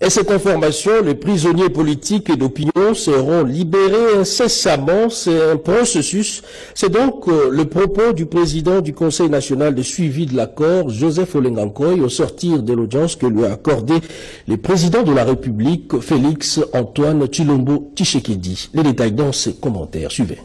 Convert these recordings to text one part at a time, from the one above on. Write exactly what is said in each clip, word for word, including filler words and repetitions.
Et cette information, les prisonniers politiques et d'opinion seront libérés incessamment. C'est un processus. C'est donc euh, le propos du président du Conseil national de suivi de l'accord, Joseph Olenga Nkoy, au sortir de l'audience que lui a accordé le président de la République, Félix Antoine Tshilombo Tshisekedi. Les détails dans ces commentaires. Suivez.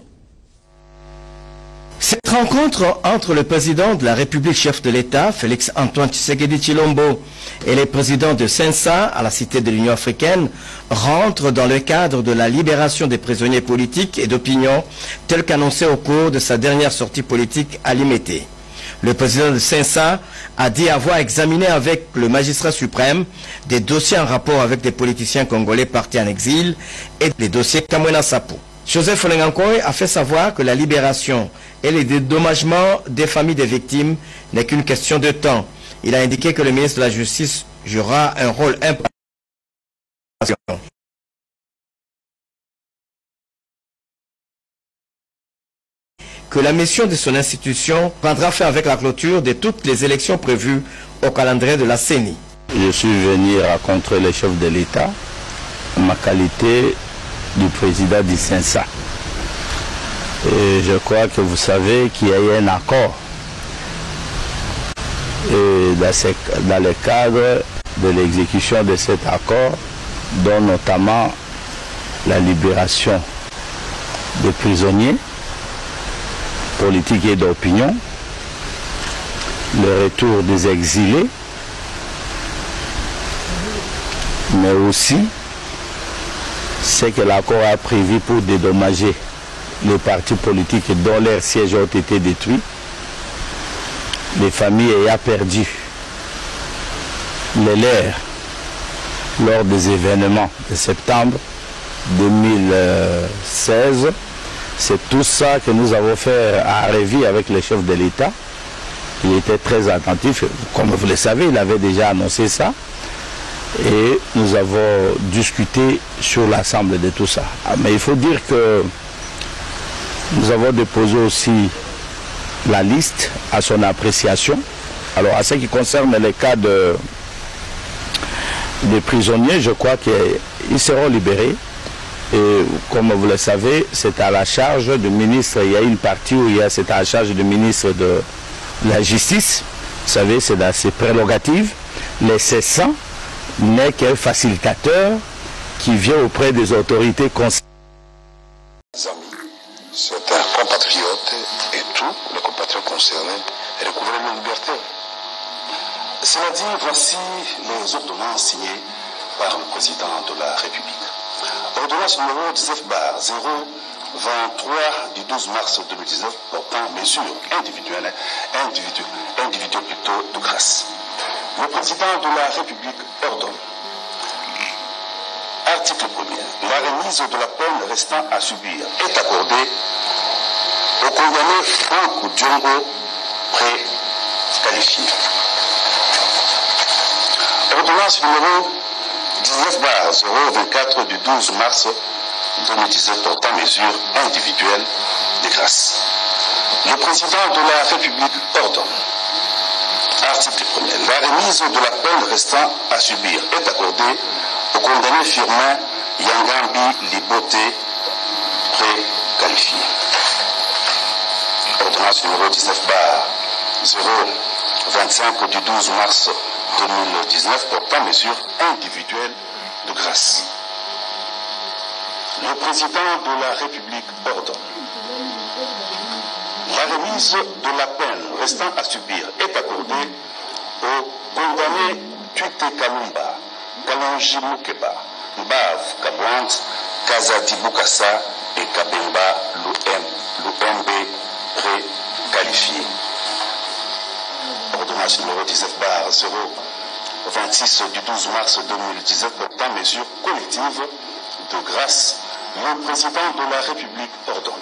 Cette rencontre entre le président de la République, chef de l'État, Félix Antoine Tshisekedi Tshilombo, et les présidents de Sensa, à la Cité de l'Union africaine, rentre dans le cadre de la libération des prisonniers politiques et d'opinion, tel qu'annoncé au cours de sa dernière sortie politique à Limete. Le président de Sensa a dit avoir examiné avec le magistrat suprême des dossiers en rapport avec des politiciens congolais partis en exil et des dossiers Kamwena Sapo. Joseph Olenga Nkoy a fait savoir que la libération et les dédommagements des familles des victimes n'est qu'une question de temps. Il a indiqué que le ministre de la Justice jouera un rôle important. Que la mission de son institution prendra fin avec la clôture de toutes les élections prévues au calendrier de la C E N I. Je suis venu rencontrer le chef de l'État en ma qualité du président du Sensa. Et je crois que vous savez qu'il y a eu un accord. Et dans, ce, dans le cadre de l'exécution de cet accord, dont notamment la libération des prisonniers politiques et d'opinion, le retour des exilés, mais aussi ce que l'accord a prévu pour dédommager les partis politiques dont leurs sièges ont été détruits, les familles ayant perdu les leurs lors des événements de septembre deux mille seize. C'est tout ça que nous avons fait à Révi avec le chef de l'État. Il était très attentif, comme vous le savez, il avait déjà annoncé ça. Et nous avons discuté sur l'ensemble de tout ça. Mais il faut dire que nous avons déposé aussi la liste à son appréciation. Alors, à ce qui concerne les cas de, des prisonniers, je crois qu'ils seront libérés. Et comme vous le savez, c'est à la charge du ministre. Il y a une partie où c'est à la charge du ministre de la Justice. Vous savez, c'est dans ses prérogatives. Les cessants n'est qu'un facilitateur qui vient auprès des autorités concernées. Certains compatriotes et tous les compatriotes concernés recouvrent leur liberté. Cela dit, voici les ordonnances signées par le président de la République. Ordonnance numéro dix-neuf barre zéro vingt-trois du douze mars deux mille dix-neuf portant mesures individuelles, individu, individuelles plutôt de grâce. Le président de la République ordonne. Article premier. La remise de la peine restant à subir est accordée au condamné Franck Diongo préqualifié. Ordonnance numéro dix-neuf barre zéro vingt-quatre du douze mars deux mille dix-sept portant mesures individuelles de grâce. Le président de la République ordonne. Article premier. La remise de la peine restant à subir est accordée au condamné Firmin Yangambi Liboté préqualifié. Ordonnance numéro dix-neuf barre zéro vingt-cinq du douze mars deux mille dix-neuf portant mesures individuelles de grâce. Le président de la République ordonne. La remise de la peine restant à subir est accordée aux condamnés Tuite Kalumba, Kalonji Mukeba, Mbav Kabwant, Kazadi Bukassa et Kabemba Lumb préqualifiés. Ordonnance numéro dix-neuf barre zéro vingt-six du douze mars deux mille dix-neuf portant mesures collectives de grâce. Le président de la République ordonne.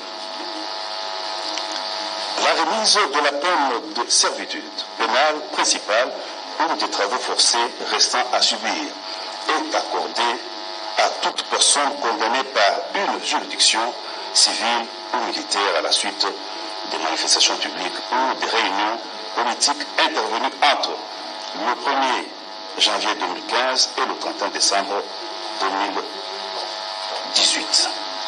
La remise de la peine de servitude pénale principale ou des travaux forcés restant à subir est accordée à toute personne condamnée par une juridiction civile ou militaire à la suite des manifestations publiques ou des réunions politiques intervenues entre le premier janvier deux mille quinze et le trente et un décembre deux mille dix-huit.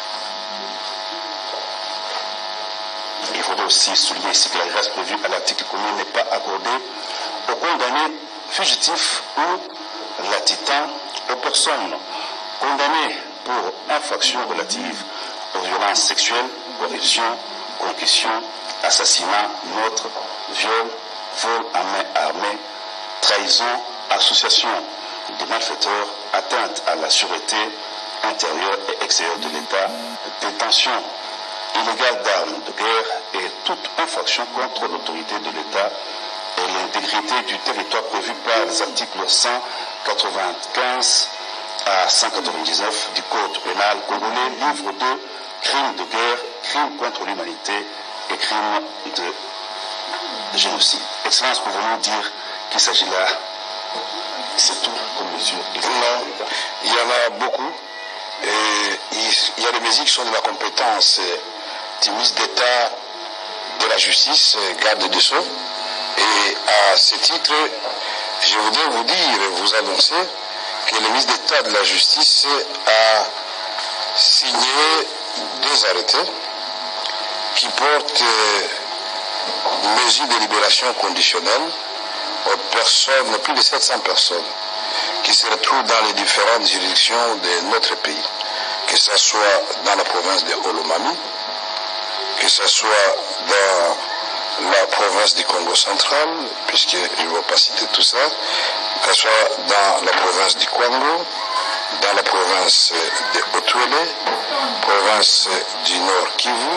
Il faudrait aussi souligner ici que la grâce prévue à l'article premier n'est pas accordée aux condamnés fugitifs ou latitants aux personnes condamnées pour infractions relatives aux violences sexuelles, corruption, concussion, assassinat, meurtre, viol, vol à main armée, trahison, association de malfaiteurs, atteinte à la sûreté intérieure et extérieure de l'État, détention illégale d'armes de guerre et toute infraction contre l'autorité de l'État et l'intégrité du territoire prévu par les articles cent quatre-vingt-quinze à cent quatre-vingt-dix-neuf du Code pénal congolais, livre deux, crimes de guerre, crimes contre l'humanité et crimes de génocide. Excellence, pouvons-nous dire qu'il s'agit là, c'est tout comme mesure? Non, il y en a beaucoup. Et il y a des mesures qui sont de la compétence du ministre d'État de la Justice, garde des Sceaux. Et à ce titre, je voudrais vous dire, vous annoncer que le ministre d'État de la Justice a signé deux arrêtés qui portent mesures de libération conditionnelle aux personnes, plus de sept cents personnes, qui se retrouvent dans les différentes juridictions de notre pays, que ce soit dans la province de Olomami, que ce soit dans la province du Congo central, puisque je ne vais pas citer tout ça, que ce soit dans la province du Kwango, dans la province de Haut-Uélé, province du Nord Kivu,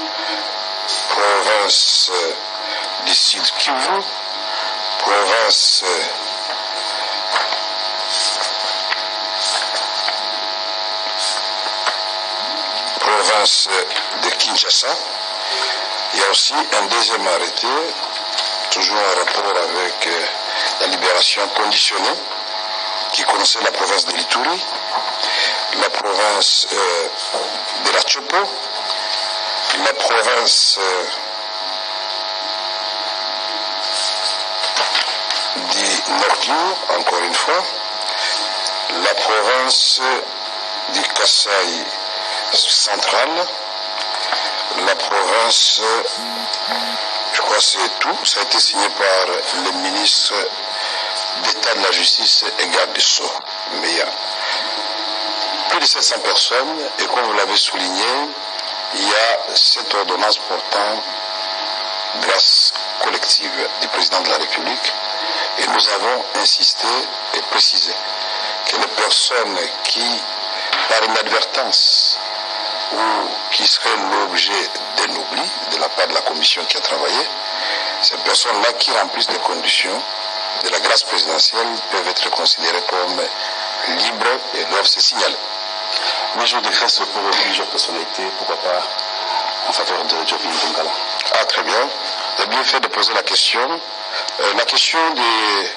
province du Sud Kivu, province province de Kinshasa. Il y a aussi un deuxième arrêté, toujours en rapport avec euh, la libération conditionnée, qui concerne la province de l'Ituri, la province euh, de la Chopo, la province euh, du Nord Kivu, encore une fois, la province du Kasaï centrale, la province, je crois que c'est tout, ça a été signé par le ministre d'État de la Justice et garde des Sceaux. Mais il y a plus de sept cents personnes, et comme vous l'avez souligné, il y a cette ordonnance portant grâce collective du président de la République, et nous avons insisté et précisé que les personnes qui, par inadvertance, ou qui seraient l'objet d'un oubli de la part de la commission qui a travaillé, ces personnes-là qui remplissent les conditions de la grâce présidentielle peuvent être considérées comme libres et doivent se signaler. Mesure de grâce pour plusieurs personnalités, pourquoi pas en faveur de Djobin Ndongala? Ah, très bien. Vous avez bien fait de poser la question. Euh, la question de,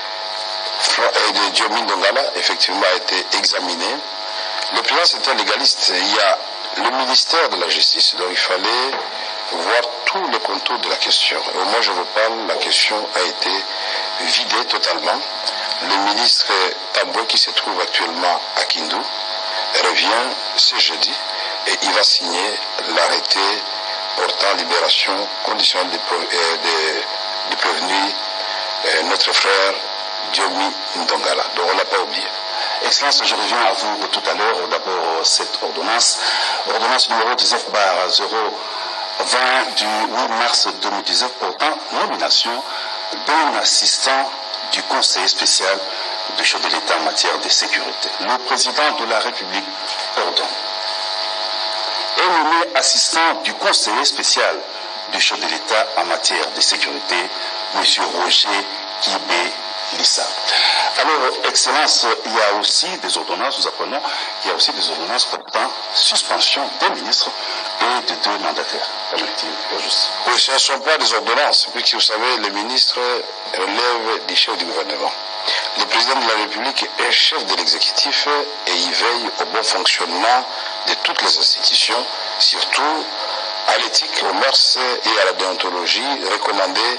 de Djobin Ndongala, effectivement, a été examinée. Le président, c'est un légaliste. Il y a le ministère de la Justice, donc il fallait voir tous les contours de la question. Et au moins, je vous parle, la question a été vidée totalement. Le ministre Tamboué, qui se trouve actuellement à Kindu, revient ce jeudi et il va signer l'arrêté portant libération conditionnelle de, de, de prévenir euh, notre frère Diomi Ndongala. Donc on ne l'a pas oublié. Excellence, je reviens à vous tout à l'heure. D'abord, cette ordonnance, ordonnance numéro dix-neuf barre zéro vingt du huit mars deux mille dix-neuf portant nomination d'un assistant du conseiller spécial du chef de l'État en matière de sécurité. Le président de la République ordonne est nommé assistant du conseiller spécial du chef de l'État en matière de sécurité, M. Roger Kibé Lissa. Alors, Excellence, il y a aussi des ordonnances, nous apprenons qu'il y a aussi des ordonnances portant suspension des ministres et de deux mandataires. Oui, ce ne sont pas des ordonnances, puisque vous savez, le ministre relève du chef du gouvernement. Le président de la République est chef de l'exécutif et il veille au bon fonctionnement de toutes les institutions, surtout à l'éthique, aux mœurs et à la déontologie recommandée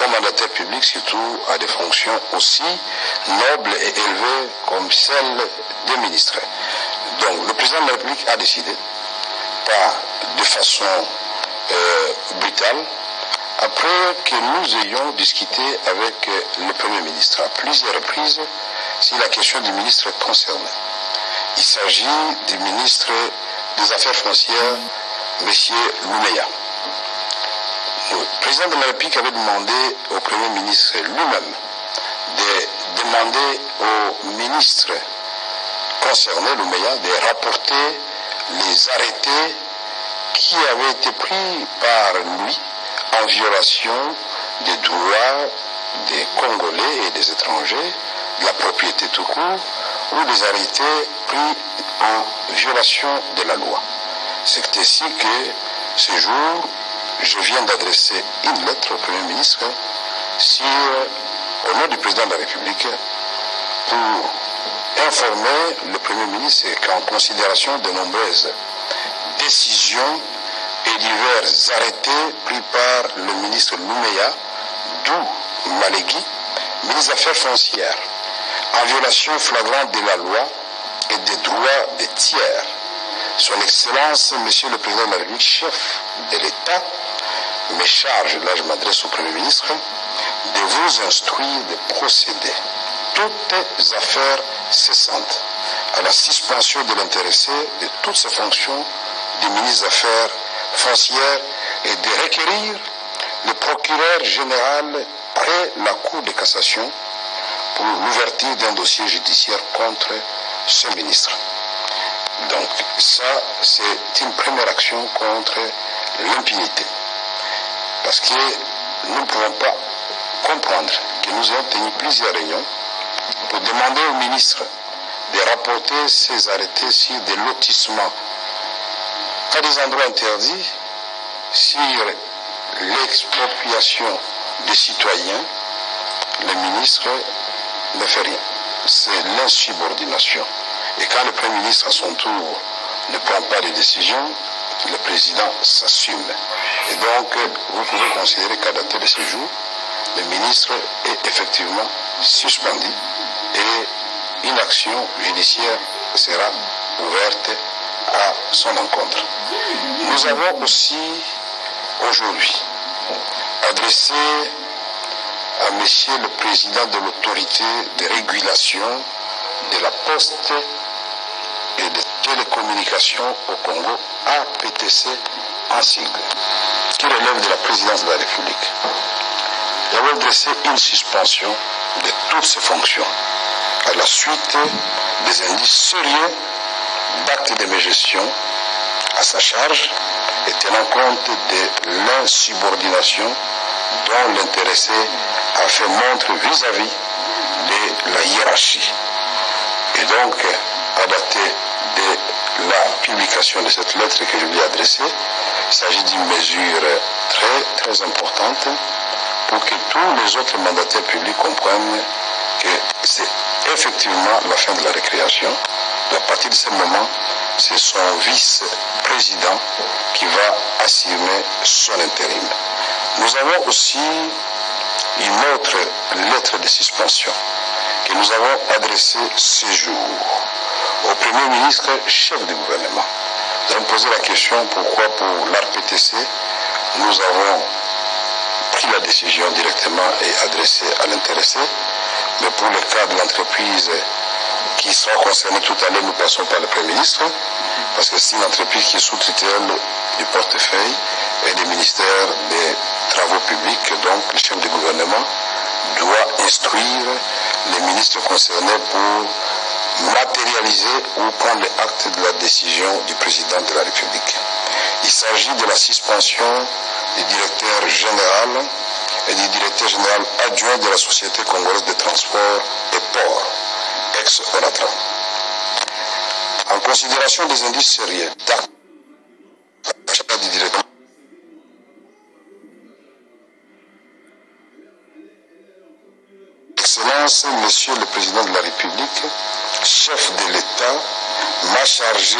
aux mandataires publics, surtout à des fonctions aussi nobles et élevées comme celles des ministres. Donc le président de la République a décidé, pas de façon euh, brutale, après que nous ayons discuté avec le Premier ministre à plusieurs reprises sur la question du ministre concerné. Il s'agit du ministre des Affaires foncières, M. Loumeya. Le président de la République avait demandé au Premier ministre lui-même de demander au ministre concerné, Loumeya, de rapporter les arrêtés qui avaient été pris par lui en violation des droits des Congolais et des étrangers, de la propriété tout court, ou des arrêtés pris en violation de la loi. C'est ainsi que ce jour, je viens d'adresser une lettre au Premier ministre sur, au nom du président de la République pour informer le Premier ministre qu'en considération de nombreuses décisions et divers arrêtés pris par le ministre Loumeya, d'où Malégui, ministre des Affaires foncières, en violation flagrante de la loi et des droits des tiers. Son Excellence, Monsieur le Président de la République, chef de l'État, me charge, là je m'adresse au Premier ministre, de vous instruire de procéder, toutes affaires cessantes, à la suspension de l'intéressé de toutes ses fonctions du ministre des Affaires foncières et de requérir le procureur général près la Cour de cassation pour l'ouverture d'un dossier judiciaire contre ce ministre. Donc ça, c'est une première action contre l'impunité. Parce que nous ne pouvons pas comprendre que nous ayons tenu plusieurs réunions pour demander au ministre de rapporter ces arrêtés sur des lotissements à des endroits interdits, sur l'expropriation des citoyens. Le ministre ne fait rien. C'est l'insubordination. Et quand le Premier ministre, à son tour, ne prend pas de décision, le président s'assume. Et donc, vous pouvez considérer qu'à dater de ce jour, le ministre est effectivement suspendu et une action judiciaire sera ouverte à son encontre. Nous avons aussi aujourd'hui adressé à Monsieur le Président de l'autorité de régulation de la poste et de télécommunications au Congo, A P T C en sigle, qui relève de la présidence de la République. Nous avons adressé une suspension de toutes ses fonctions à la suite des indices sérieux d'actes de mégestion à sa charge et tenant compte de l'insubordination dont l'intéressé a fait montre vis-à-vis de la hiérarchie. Et donc, à dater de la publication de cette lettre que je lui ai adressée, il s'agit d'une mesure très, très importante pour que tous les autres mandataires publics comprennent que c'est effectivement la fin de la récréation. À partir de ce moment, c'est son vice-président qui va assumer son intérim. Nous avons aussi une autre lettre de suspension que nous avons adressée ce jour au Premier ministre, chef du gouvernement. Nous avons posé la question pourquoi pour l'A R P T C, nous avons pris la décision directement et adressée à l'intéressé, mais pour le cas de l'entreprise qui sera concernée tout à l'heure, nous passons par le Premier ministre, parce que c'est une entreprise qui est sous tutelle du portefeuille et des ministères des Travaux publics, donc le chef du gouvernement doit instruire les ministres concernés pour matérialiser ou prendre l'acte de la décision du président de la République. Il s'agit de la suspension du directeur général et du directeur général adjoint de la Société congolaise de transport et port, ex-ONATRA. En considération des indices sérieux d'actes du directeur Excellence, Monsieur le Président de la République, chef de l'État, m'a chargé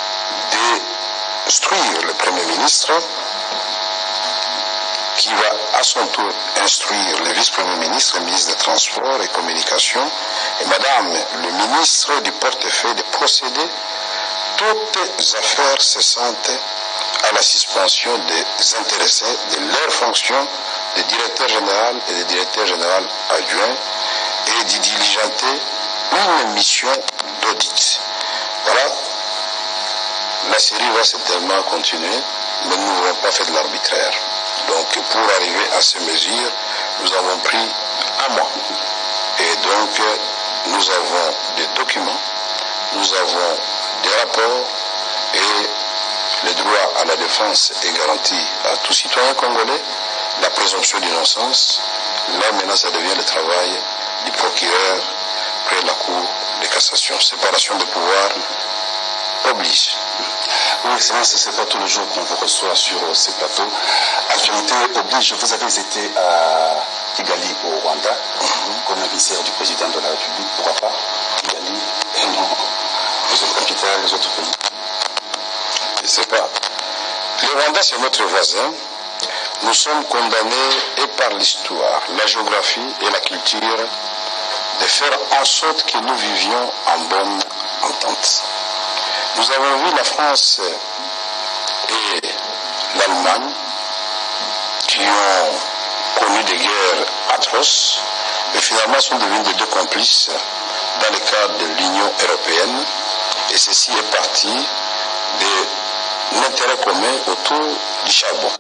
d'instruire le Premier ministre qui va à son tour instruire le vice-premier ministre, le ministre des Transports et Communications et Madame le ministre du portefeuille de procéder toutes affaires cessantes à la suspension des intéressés de leurs fonctions de directeur général et de directeur général adjoint et d'y diligenter une mission d'audit. Voilà, la série va certainement continuer, mais nous n'avons pas fait de l'arbitraire. Donc pour arriver à ces mesures, nous avons pris un mois. Et donc nous avons des documents, nous avons des rapports et le droit à la défense est garanti à tout citoyen congolais, la présomption d'innocence. Là maintenant ça devient le travail du procureur près de la cour de cassation. Séparation des pouvoirs oblige. Oui, Excellence, ce n'est pas tous les jours qu'on vous reçoit sur ces plateaux. Actualité oblige, vous avez été à Kigali au Rwanda, mm-hmm. comme émissaire du président de la République. Pourquoi pas Kigali et non les autres capitales, les autres pays? Je ne sais pas. Le Rwanda, c'est notre voisin. Nous sommes condamnés et par l'histoire, la géographie et la culture de faire en sorte que nous vivions en bonne entente. Nous avons vu la France et l'Allemagne qui ont connu des guerres atroces, mais finalement sont devenus des deux complices dans le cadre de l'Union européenne. Et ceci est parti de l'intérêt commun autour du charbon.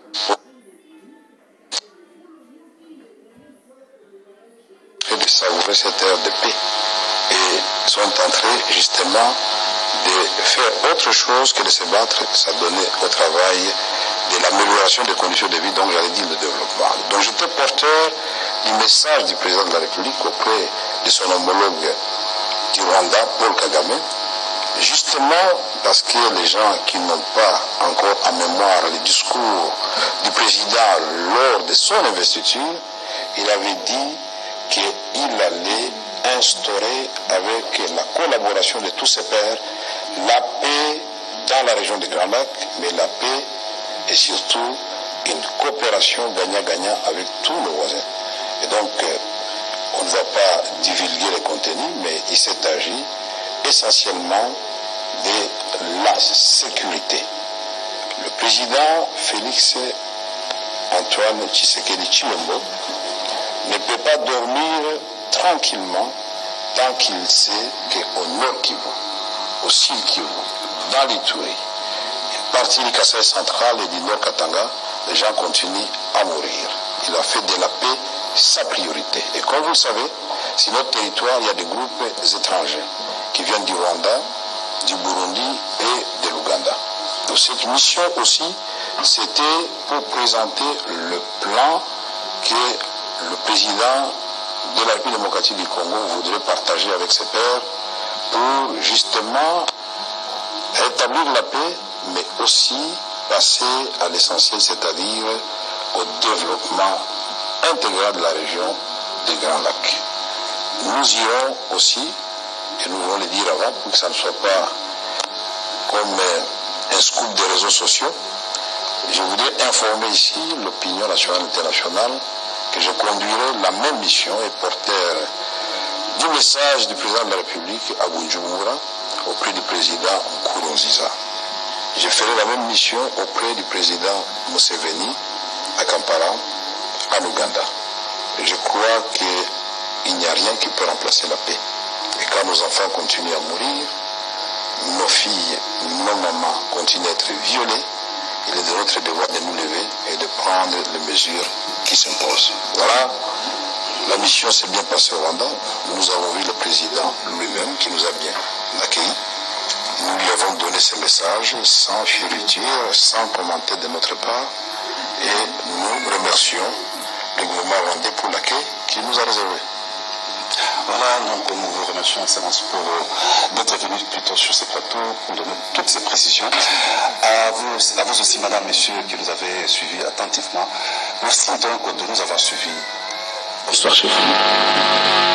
Et de savourer cette ère de paix. Et sont en train justement de faire autre chose que de se battre, ça donnait au travail de l'amélioration des conditions de vie, donc j'allais dire le développement. Donc j'étais porteur du message du président de la République auprès de son homologue du Rwanda, Paul Kagame, justement parce que les gens qui n'ont pas encore en mémoire le discours du président lors de son investiture, il avait dit qu'il allait instaurer avec la collaboration de tous ses pairs la paix dans la région des Grands Lacs, mais la paix et surtout une coopération gagnant-gagnant avec tous nos voisins. Et donc, euh, on ne va pas divulguer les contenus, mais il s'est agi essentiellement de la sécurité. Le président Félix Antoine Tshisekedi Tshilombo ne peut pas dormir tranquillement tant qu'il sait qu'au Nord Kivu, au Sud Kivu, dans l'Ituri, une partie du Kasaï central et du Nord Katanga, les gens continuent à mourir. Il a fait de la paix sa priorité. Et comme vous le savez, sur notre territoire, il y a des groupes étrangers qui viennent du Rwanda, du Burundi et de l'Ouganda. Donc cette mission aussi, c'était pour présenter le plan que le président de la République démocratique du Congo voudrait partager avec ses pairs pour justement établir la paix, mais aussi passer à l'essentiel, c'est-à-dire au développement intégral de la région des Grands Lacs. Nous irons aussi, et nous voulons le dire avant, pour que ça ne soit pas comme un scoop des réseaux sociaux, je voudrais informer ici l'opinion nationale et internationale que je conduirai la même mission et porteur du message du président de la République à Bujumbura auprès du président Nkurunziza. Je ferai la même mission auprès du président Museveni à Kampala, en Ouganda. Et je crois qu'il n'y a rien qui peut remplacer la paix. Et quand nos enfants continuent à mourir, nos filles, nos mamans continuent à être violées, il est de notre devoir de nous lever et de prendre les mesures qui s'imposent. Voilà, la mission s'est bien passée au Rwanda. Nous avons vu le président lui-même qui nous a bien accueillis. Nous lui avons donné ce message sans fioriture, sans commentaire de notre part. Et nous remercions le gouvernement rwandais pour l'accueil qu'il nous a réservé. Voilà, donc nous vous remercions, Excellence, pour euh, d'être venu plutôt sur ces plateaux, pour donner toutes ces précisions. À vous, à vous aussi, Madame, Messieurs, qui nous avez suivis attentivement. Merci donc de nous avoir suivis. Bonsoir, chef.